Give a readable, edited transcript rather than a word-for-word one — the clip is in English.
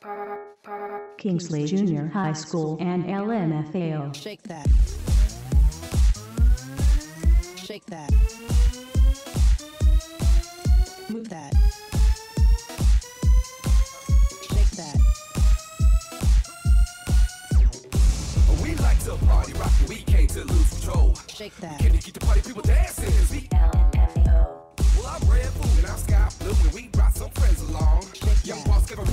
Kingsley Junior High School and LMFAO. Shake that. Shake that. Move that. Shake that. We like to party, rock, we came to lose control. Shake that. Can you keep the party people dancing? We LMFAO. well, I'm red food and I'm sky blue and we brought some friends along. Young boss give 'em